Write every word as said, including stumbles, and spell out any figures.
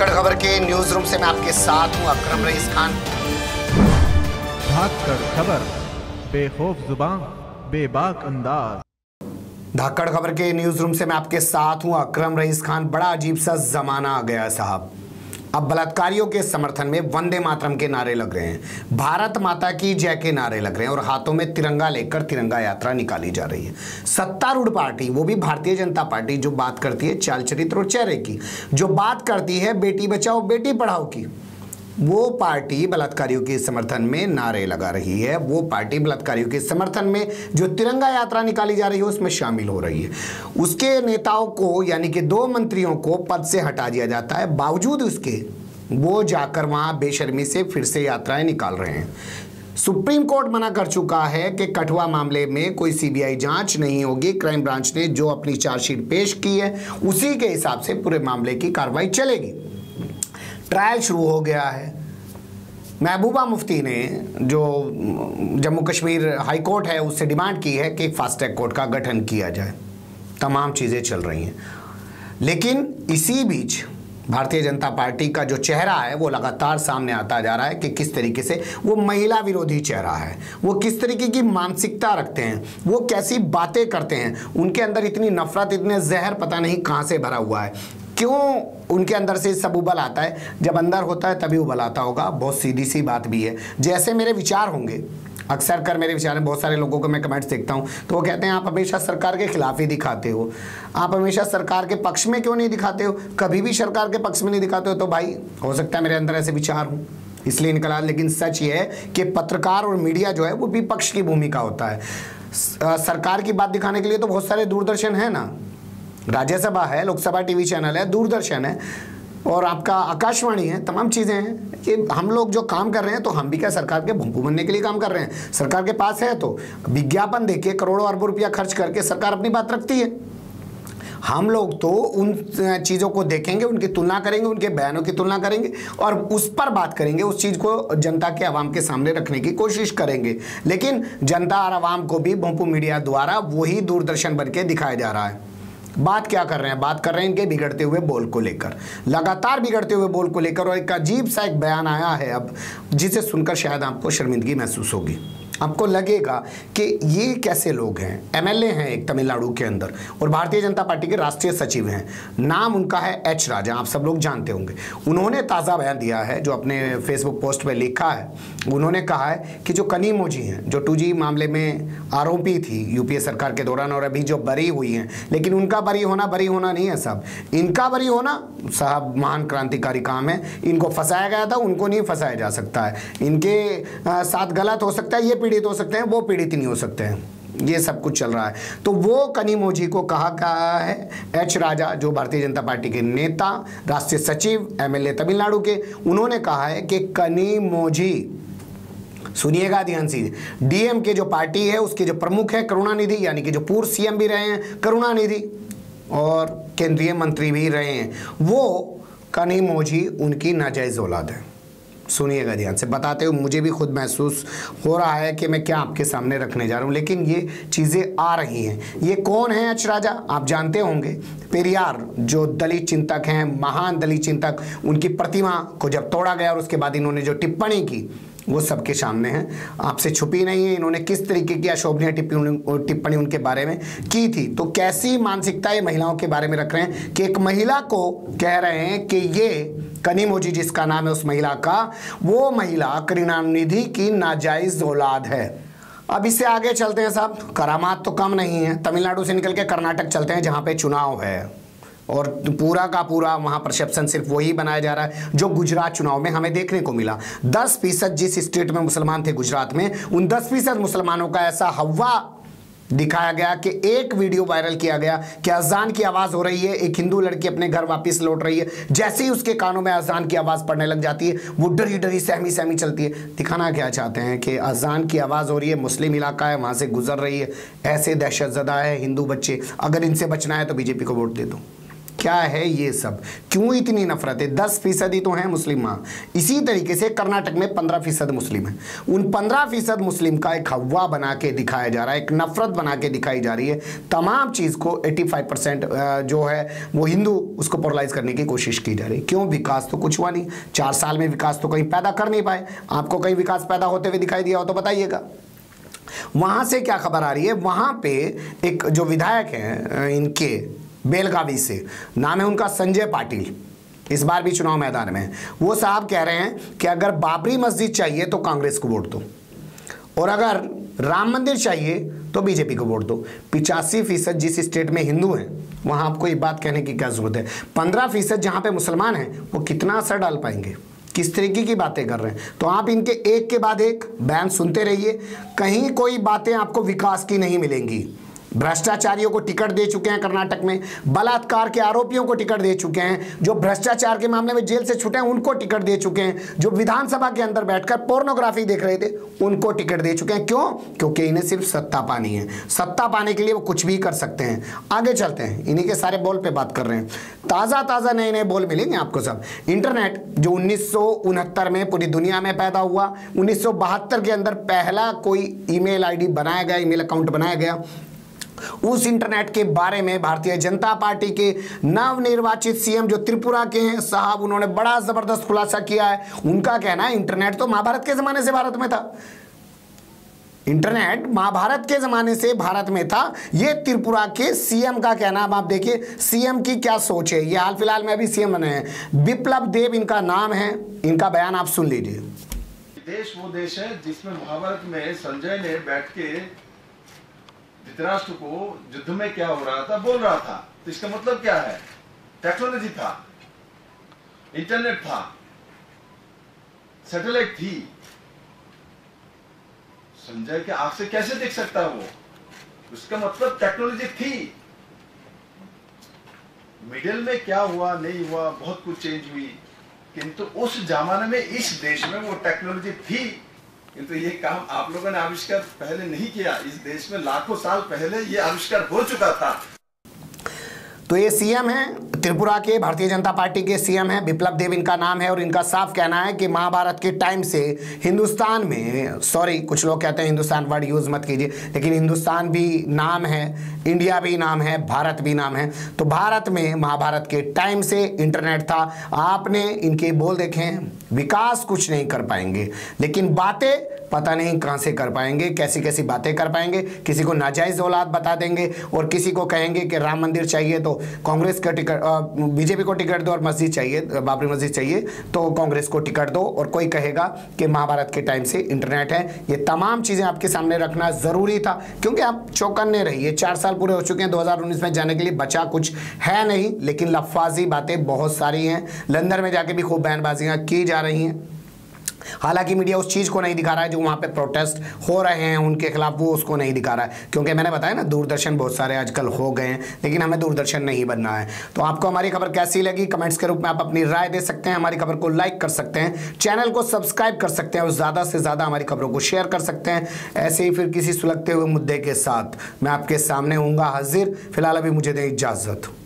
धाकड़ खबर के news room से मैं आपके साथ हूं अकरम रईस खान। धाकड़ खबर, बेखौफ जुबान, बेबाक अंदाज। धाकड़ खबर के न्यूज रूम से मैं आपके साथ हूं अकरम रईस खान। बड़ा अजीब सा जमाना आ गया साहब। अब बलात्कारियों के समर्थन में वंदे मातरम के नारे लग रहे हैं, भारत माता की जय के नारे लग रहे हैं और हाथों में तिरंगा लेकर तिरंगा यात्रा निकाली जा रही है। सत्तारूढ़ पार्टी, वो भी भारतीय जनता पार्टी, जो बात करती है चाल चरित्र और चेहरे की, जो बात करती है बेटी बचाओ बेटी पढ़ाओ की, वो पार्टी बलात्कारियों के समर्थन में नारे लगा रही है। वो पार्टी बलात्कारियों के समर्थन में जो तिरंगा यात्रा निकाली जा रही है उसमें शामिल हो रही है। उसके नेताओं को, यानी कि दो मंत्रियों को पद से हटा दिया जाता है, बावजूद उसके वो जाकर वहां बेशर्मी से फिर से यात्राएं निकाल रहे हैं। सुप्रीम कोर्ट मना कर चुका है कि कठुआ मामले में कोई सीबीआई जांच नहीं होगी। क्राइम ब्रांच ने जो अपनी चार्जशीट पेश की है उसी के हिसाब से पूरे मामले की कार्रवाई चलेगी। ट्रायल शुरू हो गया है। महबूबा मुफ्ती ने, जो जम्मू कश्मीर हाई कोर्ट है, उससे डिमांड की है कि एक फास्ट ट्रैक कोर्ट का गठन किया जाए। तमाम चीज़ें चल रही हैं, लेकिन इसी बीच भारतीय जनता पार्टी का जो चेहरा है वो लगातार सामने आता जा रहा है कि किस तरीके से वो महिला विरोधी चेहरा है, वो किस तरीके की मानसिकता रखते हैं, वो कैसी बातें करते हैं, उनके अंदर इतनी नफरत, इतने जहर पता नहीं कहाँ से भरा हुआ है। क्यों उनके अंदर से सब उबल आता है? जब अंदर होता है तभी उबल आता होगा। बहुत सीधी सी बात भी है। जैसे मेरे विचार होंगे, अक्सर कर मेरे विचार में बहुत सारे लोगों को मैं कमेंट्स देखता हूं तो वो कहते हैं आप हमेशा सरकार के खिलाफ ही दिखाते हो, आप हमेशा सरकार के पक्ष में क्यों नहीं दिखाते हो, कभी भी सरकार के पक्ष में नहीं दिखाते हो। तो भाई हो सकता है मेरे अंदर ऐसे विचार हों, इसलिए निकला। लेकिन सच ये है कि पत्रकार और मीडिया जो है वो विपक्ष की भूमिका होता है। सरकार की बात दिखाने के लिए तो बहुत सारे दूरदर्शन है ना, राज्यसभा है, लोकसभा टीवी चैनल है, दूरदर्शन है और आपका आकाशवाणी है, तमाम चीज़ें हैं। कि हम लोग जो काम कर रहे हैं तो हम भी क्या सरकार के भोंपू बनने के लिए काम कर रहे हैं? सरकार के पास है तो विज्ञापन देके करोड़ों अरबों रुपया खर्च करके सरकार अपनी बात रखती है। हम लोग तो उन चीज़ों को देखेंगे, उनकी तुलना करेंगे, उनके बयानों की तुलना करेंगे और उस पर बात करेंगे, उस चीज़ को जनता के आवाम के सामने रखने की कोशिश करेंगे। लेकिन जनता और आवाम को भी भोंपू मीडिया द्वारा वही दूरदर्शन बन के दिखाया जा रहा है। बात क्या कर रहे हैं? बात कर रहे हैं इनके बिगड़ते हुए बोल को लेकर, लगातार बिगड़ते हुए बोल को लेकर। और एक अजीब सा एक बयान आया है अब, जिसे सुनकर शायद आपको शर्मिंदगी महसूस होगी। आपको लगेगा कि ये कैसे लोग हैं। एमएलए हैं एक तमिलनाडु के अंदर और भारतीय जनता पार्टी के राष्ट्रीय सचिव हैं। नाम उनका है एच राजा, आप सब लोग जानते होंगे। उन्होंने ताज़ा बयान दिया है, जो अपने फेसबुक पोस्ट पे लिखा है। उन्होंने कहा है कि जो कनीमोझी हैं, जो टू जी मामले में आरोपी थी यूपीए सरकार के दौरान और अभी जो बरी हुई हैं, लेकिन उनका बरी होना बरी होना नहीं है साहब। इनका बरी होना साहब महान क्रांतिकारी काम है। इनको फंसाया गया था, उनको नहीं फंसाया जा सकता है। इनके साथ गलत हो सकता है, ये पीड़ित हो सकते हैं, वो पीड़ित नहीं हो सकते हैं। ये सब कुछ चल रहा है। तो वो कनीमोझी को कहा कहा है एच राजा, जो भारतीय जनता पार्टी के नेता, राष्ट्रीय सचिव, एमएलए तमिलनाडु के, उन्होंने कहा है कि कनीमोझी, सुनिएगा ध्यान से, डीएम के जो पार्टी है उसके जो प्रमुख है करुणानिधि, यानी कि जो पूर्व सीएम भी रहे हैं करुणानिधि और केंद्रीय मंत्री भी रहे हैं, वो कनीमोझी उनकी नाजायज औलाद है। सुनिएगा ध्यान से, बताते हुए मुझे भी खुद महसूस हो रहा है कि मैं क्या आपके सामने रखने जा रहा हूँ, लेकिन ये चीज़ें आ रही हैं। ये कौन है एच राजा? आप जानते होंगे, पेरियार जो दलित चिंतक हैं, महान दलित चिंतक, उनकी प्रतिमा को जब तोड़ा गया और उसके बाद इन्होंने जो टिप्पणी की वो सबके सामने है, आपसे छुपी नहीं है। इन्होंने किस तरीके की अशोभनीय टिप्पणी टिप्पणी उनके बारे में की थी। तो कैसी मानसिकता ये महिलाओं के बारे में रख रहे हैं कि एक महिला को कह रहे हैं कि ये कनीमोझी, जिसका नाम है उस महिला का, वो महिला करुणानिधि की नाजायज औलाद है। अब इससे आगे चलते हैं साहब। करामात तो कम नहीं है। तमिलनाडु से निकल के कर्नाटक चलते हैं, जहाँ पे चुनाव है और पूरा का पूरा वहाँ परसेप्शन सिर्फ वही बनाया जा रहा है जो गुजरात चुनाव में हमें देखने को मिला। दस फीसद जिस स्टेट में मुसलमान थे गुजरात में, उन दस फीसद मुसलमानों का ऐसा हवा दिखाया गया कि एक वीडियो वायरल किया गया कि अजान की आवाज़ हो रही है, एक हिंदू लड़की अपने घर वापस लौट रही है, जैसे ही उसके कानों में अजान की आवाज़ पड़ने लग जाती है वो डरी डरी सहमी सहमी चलती है। दिखाना क्या चाहते हैं कि अजान की आवाज़ हो रही है, मुस्लिम इलाका है, वहाँ से गुजर रही है, ऐसे दहशतज़दा है हिंदू बच्चे, अगर इनसे बचना है तो बीजेपी को वोट दे दो। क्या है ये सब, क्यों इतनी नफरत है? दस फीसदी तो हैं मुस्लिम वहाँ। इसी तरीके से कर्नाटक में पंद्रह फीसद मुस्लिम है। उन पंद्रह फीसद मुस्लिम का एक हवा बना के दिखाया जा रहा है, एक नफरत बना के दिखाई जा रही है। तमाम चीज़ को पचासी परसेंट जो है वो हिंदू, उसको पोलराइज करने की कोशिश की जा रही है। क्यों? विकास तो कुछ हुआ नहीं, चार साल में विकास तो कहीं पैदा कर नहीं पाए। आपको कहीं विकास पैदा होते हुए दिखाई दिया हो तो बताइएगा। वहाँ से क्या खबर आ रही है, वहाँ पे एक जो विधायक हैं इनके बेलगावी से, नाम है उनका संजय पाटिल, इस बार भी चुनाव मैदान में। वो साहब कह रहे हैं कि अगर बाबरी मस्जिद चाहिए तो कांग्रेस को वोट दो, और अगर राम मंदिर चाहिए तो बीजेपी को वोट दो। पिचासी फीसद जिस स्टेट में हिंदू हैं वहाँ आपको ये बात कहने की क्या जरूरत है। पंद्रह फीसद जहाँ पे मुसलमान हैं वो कितना असर डाल पाएंगे? किस तरीके की बातें कर रहे हैं? तो आप इनके एक के बाद एक बयान सुनते रहिए, कहीं कोई बातें आपको विकास की नहीं मिलेंगी। भ्रष्टाचारियों को टिकट दे चुके हैं कर्नाटक में, बलात्कार के आरोपियों को टिकट दे चुके हैं, जो भ्रष्टाचार के मामले में जेल से छूटे हैं उनको टिकट दे चुके हैं, जो विधानसभा के अंदर बैठकर पोर्नोग्राफी देख रहे थे उनको टिकट दे चुके हैं। क्यों? क्योंकि इन्हें सिर्फ सत्ता पानी है। सत्ता पाने के लिए वो कुछ भी कर सकते हैं। आगे चलते हैं, इन्हीं के सारे बोल पे बात कर रहे हैं। ताज़ा ताज़ा नए नए बोल मिलेंगे आपको सब। इंटरनेट जो उन्नीस सौ उनहत्तर में पूरी दुनिया में पैदा हुआ, उन्नीस सौ बहत्तर के अंदर पहला कोई ईमेल आईडी बनाया गया, ईमेल अकाउंट बनाया गया। उस इंटरनेट के बारे में भारतीय जनता पार्टी के नवनिर्वाचित सीएम जो त्रिपुरा के हैं साहब, उन्होंने बड़ा जबरदस्त खुलासा किया है। उनका कहना है इंटरनेट तो महाभारत के जमाने से भारत में था, इंटरनेट महाभारत के जमाने से भारत में था। ये त्रिपुरा के सीएम का कहना। अब आप देखिए सीएम की क्या सोच है। ये हाल फिलहाल में अभी सीएम बने हैं, बिप्लब देब इनका नाम है। इनका बयान आप सुन लीजिए। देश वो देश है जिसमें महाभारत में संजय ने बैठ के धृतराष्ट्र को युद्ध में क्या हो रहा था बोल रहा था। तो इसका मतलब क्या है? टेक्नोलॉजी था, इंटरनेट था, सैटेलाइट थी। संजय के आंख से कैसे देख सकता है वो? उसका मतलब टेक्नोलॉजी थी। मिडिल में क्या हुआ नहीं हुआ, बहुत कुछ चेंज हुई, किंतु उस जमाने में इस देश में वो टेक्नोलॉजी थी। किंतु ये काम आप लोगों ने आविष्कार पहले नहीं किया। इस देश में लाखों साल पहले ये आविष्कार हो चुका था। तो ये सीएम है त्रिपुरा के, भारतीय जनता पार्टी के सीएम है, बिप्लब देब इनका नाम है। और इनका साफ कहना है कि महाभारत के टाइम से हिंदुस्तान में, सॉरी कुछ लोग कहते हैं हिंदुस्तान वर्ड यूज मत कीजिए, लेकिन हिंदुस्तान भी नाम है, इंडिया भी नाम है, भारत भी नाम है। तो भारत में महाभारत के टाइम से इंटरनेट था। आपने इनके बोल देखें, विकास कुछ नहीं कर पाएंगे, लेकिन बातें पता नहीं कहां से कर पाएंगे, कैसी कैसी बातें कर पाएंगे। किसी को नाजायज औलाद बता देंगे और किसी को कहेंगे कि राम मंदिर चाहिए तो कांग्रेस का टिकट, बीजेपी को टिकट दो, और मस्जिद चाहिए, बाबरी मस्जिद चाहिए तो कांग्रेस को टिकट दो। और कोई कहेगा कि महाभारत के टाइम से इंटरनेट है। ये तमाम चीज़ें आपके सामने रखना ज़रूरी था, क्योंकि आप चौकन्ने रहिए। चार साल पूरे हो चुके हैं, दो हज़ार उन्नीस में जाने के लिए बचा कुछ है नहीं, लेकिन लफाजी बातें बहुत सारी हैं। लंदन में जाके भी खूब बयानबाजियाँ की जा रही हैं। हालांकि मीडिया उस चीज़ को नहीं दिखा रहा है जो वहाँ पे प्रोटेस्ट हो रहे हैं उनके खिलाफ, वो उसको नहीं दिखा रहा है। क्योंकि मैंने बताया ना, दूरदर्शन बहुत सारे आजकल हो गए हैं, लेकिन हमें दूरदर्शन नहीं बनना है। तो आपको हमारी खबर कैसी लगी, कमेंट्स के रूप में आप अपनी राय दे सकते हैं। हमारी खबर को लाइक कर सकते हैं, चैनल को सब्सक्राइब कर सकते हैं और ज़्यादा से ज़्यादा हमारी खबरों को शेयर कर सकते हैं। ऐसे ही फिर किसी सुलगते हुए मुद्दे के साथ मैं आपके सामने हूँगा हाजिर। फिलहाल अभी मुझे दें इजाज़त।